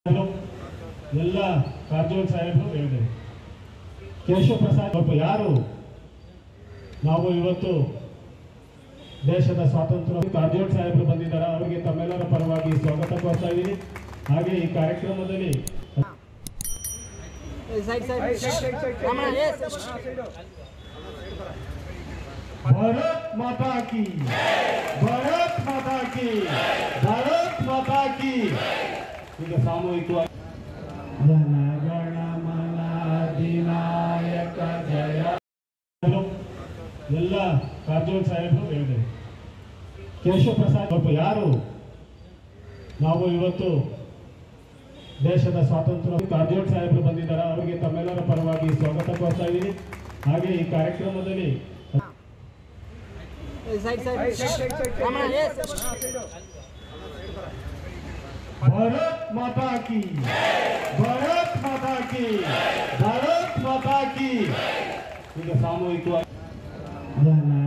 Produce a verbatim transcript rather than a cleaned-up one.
ಎಲ್ಲ ಕಾರಜೋಳ ಸಾಹೇಬರು ಹೇಳಿದರು. ಕೇಶವ ಪ್ರಸಾದ್ ಸ್ವಲ್ಪ ಯಾರು ನಾವು ಇವತ್ತು ದೇಶದ ಸ್ವಾತಂತ್ರ್ಯ ಕಾರಜೋಳ ಸಾಹೇಬರು ಬಂದಿದ್ದಾರೆ, ಅವರಿಗೆ ತಮ್ಮೆಲ್ಲರ ಪರವಾಗಿ ಸ್ವಾಗತ ಕೋರ್ತಾ ಇದ್ದೀನಿ. ಹಾಗೆ ಈ ಕಾರ್ಯಕ್ರಮದಲ್ಲಿ ಭಾರತ್ ಮಾತಾ ಕಿ ಭಾರತ್ ಮಾತಾ ಕಿ ಭಾರತ್ ಮಾತಾ ಕಿ ಈಗ ಸಾಮೂಹಿಕವಾಗಿ ಜನಗಣ ಮನ ಅಧಿನಾಯಕ ಜಯ ಎಲ್ಲ ಕಾರಜೋಳ ಸಾಹೇಬರು ಹೇಳಿದರು. ಕೇಶವ ಪ್ರಸಾದ್ ಸ್ವಲ್ಪ ಯಾರು ನಾವು ಇವತ್ತು ದೇಶದ ಸ್ವಾತಂತ್ರ್ಯ ಕಾರಜೋಳ ಸಾಹೇಬರು ಬಂದಿದ್ದಾರೆ, ಅವರಿಗೆ ತಮ್ಮೆಲ್ಲರ ಪರವಾಗಿ ಸ್ವಾಗತ ಕೋರ್ತಾ ಇದ್ದೀನಿ. ಹಾಗೆ ಈ ಕಾರ್ಯಕ್ರಮದಲ್ಲಿ ಭಾರತ್ ಮಾತಾ ಕಿ ಭಾರತ್ ಮಾತಾ ಕಿ ಭಾರತ್ ಮಾತಾ ಕಿ ಈಗ ಸಾಮೂಹಿಕವಾಗಿ